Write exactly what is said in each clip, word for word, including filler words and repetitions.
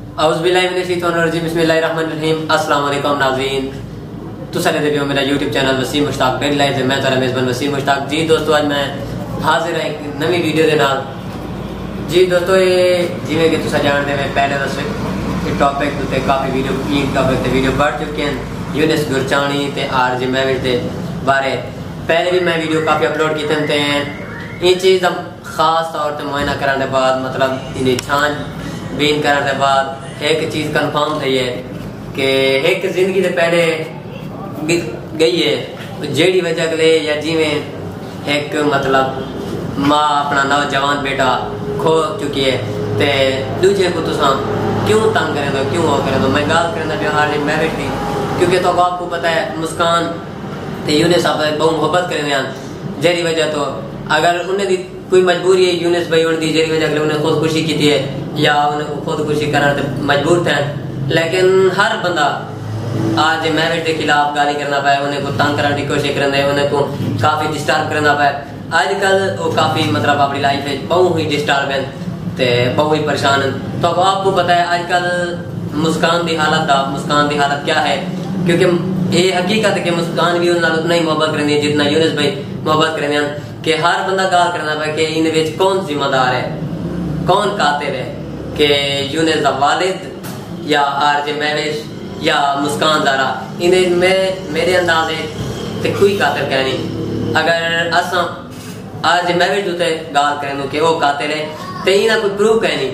अस्सलाम वालेकुम नाज़रीन, तुसा ने देखियो मेरा YouTube channel Waseem Mushtaq daily life है। मैं तारा मेज़बान वसीम मुश्ताक जी। दोस्तों आज मैं हाजिर है एक नवी वीडियो के नाल जी। दोस्तों ये जिवें कि तुसा जानते मैं पहले दस टॉपिक ते काफ़ी वीडियो तीन टॉपिक ते वीडियो बढ़ चुके हैं। यूनिस गुरचानी ते आर जे मैविज के बारे पहले भी मैं वीडियो काफ़ी अपलोड किए थे। ये चीज़ हम खास तौर पर मुआयना कराने के बाद मतलब इन्हें छान बीन कराने के बाद एक चीज़ कन्फर्म थी है कि एक जिंदगी से पहले गई है जेड़ी वजह के लिए या जिमें एक मतलब माँ अपना नौजवान बेटा खो चुकी है ते दूसरे को तुसा क्यों तंग करें दो क्यों वो करें दो। मैं गाल करना व्यवहार नहीं मैरिज थी क्योंकि तो आपको पता है मुस्कान ते यूनिस आप बहुत मोहब्बत करें जेरी वजह तो अगर उन्हें कोई मजबूरी है यूनिस भाई उन्हें दी जेरी वजह के उन्हें खुदकुशी की थी है या उन्हें खुदकुशी करने मजबूर थे। लेकिन हर बंदा आज मैरिज के खिलाफ गाली करना पाए उन्हें को तंग करने की कोशिश करना उन्हें को काफ़ी डिस्टर्ब करना पाए। आजकल वो काफ़ी मतलब अपनी लाइफ है बहुत ही डिस्टर्ब है ते बहुत ही परेशान है। तो अब आपको पता है आजकल मुस्कान की हालत था मुस्कान की हालत क्या है क्योंकि ये हकीकत है कि मुस्कान भी उन्हें उतना ही मोहब्बत करनी है जितना यूनिस भाई मोहब्बत करने कि हर बंदा गाल करना पाए कि इन विच कौन जिम्मेदार है कौन कातिल है कि यूनिस दा वालिद या आर जे मैविज या मुस्कान दारा इन्हें में मेरे अंदाजे ते कोई कातिल कह नहीं। अगर असा आर जे मैविज उते गाल करें कि वो कातिल है तो इन्हें कोई प्रूफ कह नहीं।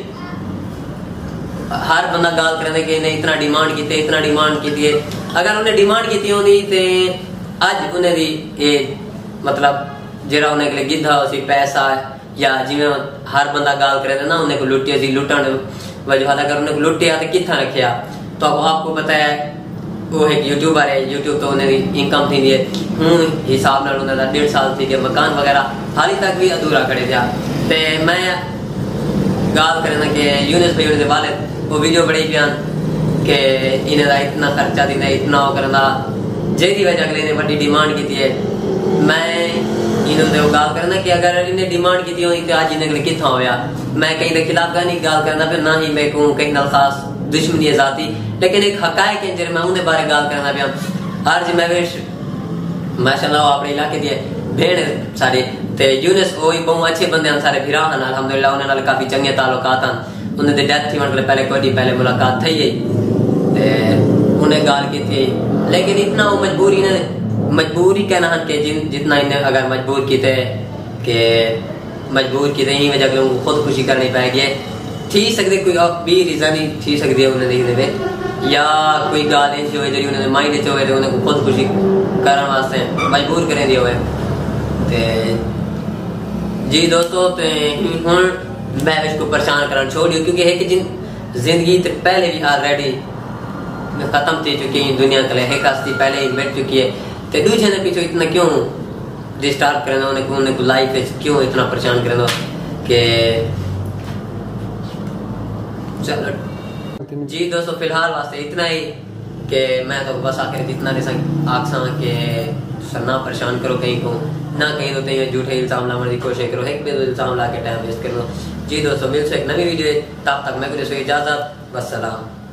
हर बंदा गाल करें कि इन्हें इतना डिमांड की इतना डिमांड की है। अगर उन्हें डिमांड की होती तो अज उन्हें दी ये मतलब जरा उन्हें के लिए गिद्धा उसी पैसा या जिमें हर बंदा गाल करे ना उन्हें को लुटिया सी लुटन वजह अगर उन्हें को लुटिया तो कितना रखिया। तो अब आपको पता है वो एक यूट्यूबर है यूट्यूब तो उन्हें इनकम थी है हूँ हिसाब न उन्हें डेढ़ साल थी कि मकान वगैरह हाली तक भी अधूरा खड़े थे। तो मैं गाल करना कि यूनिस भाई उन्हें वाले वो वीडियो बड़ी बयान कि इन्हें इतना खर्चा देना इतना वो करना जेदी वजह के लिए बड़ी डिमांड की है। मैं इन्होंने गाल करना कि अगर इन्हें डिमांड की हुई तो आज इन्हें कितना होया। मैं कहीं के खिलाफ का नहीं गाल करना फिर ना ही मैं कहूँ कहीं ना खास दुश्मनी जाती लेकिन एक हकायक है जिन मैं उन्हें बारे गाल करना पिया। हर जी मैविज माशाल्लाह अपने इलाके दिए भेड़ सारे ते यूनिस वो बहुत अच्छे बंदे हैं सारे फिरा हैं अल्हम्दुलिल्लाह उन्हें काफ़ी चंगे ताल्लुकात हैं। उन्हें डेथ थी मतलब पहले कोई पहले मुलाकात थी है उन्हें गाल की थी लेकिन इतना वो मजबूरी ने मजबूरी कहना है कि जिन जितना इन्हें अगर मजबूर की थे कि मजबूर की थे वजह से उनको खुदकुशी कर नहीं पाएगी थी सकती कोई भी रीज़न ही थी सकती है उन्हें देखने में या कोई गाल ऐसी हो जी उन्होंने माइंड च हो उन्हें खुदकुशी करने वास्ते मजबूर करें दिए हुए जी। दोस्तों तो हूँ मैं इसको परेशान करना छोड़ियो क्योंकि है कि जिन जिंदगी तो पहले भी ऑलरेडी खत्म थी चुकी है दुनिया के लिए एक हस्ती पहले ही मिट चुकी है तो दूसरे ने पीछे इतना क्यों डिस्टर्ब करना उन्हें उन्हें लाइफ क्यों इतना परेशान करना कि चलो जी। दोस्तों फिलहाल वास्ते इतना ही कि मैं तो बस आखिर इतना नहीं आखसा कि ना परेशान करो कहीं को ना कहीं तो कहीं झूठे इल्जाम लाने की कोशिश करो एक भी इल्जाम ला के टाइम वेस्ट कर लो जी। दोस्तों मिल से एक नई वीडियो तब तक मैं कुछ इजाजत वस्सलाम।